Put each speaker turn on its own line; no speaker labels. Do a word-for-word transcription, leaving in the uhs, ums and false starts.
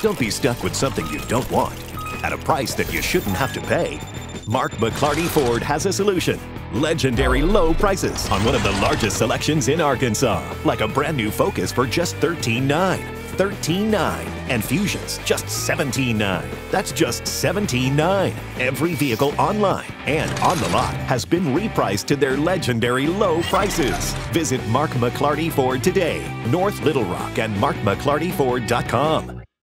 Don't be stuck with something you don't want at a price that you shouldn't have to pay. Mark McClarty Ford has a solution. Legendary low prices on one of the largest selections in Arkansas, like a brand new Focus for just thirteen nine hundred dollars. thirteen nine hundred dollars and Fusions just seventeen nine hundred dollars. That's just seventeen nine hundred dollars. Every vehicle online and on the lot has been repriced to their legendary low prices. Visit Mark McClarty Ford today, North Little Rock, and mark mclarty ford dot com.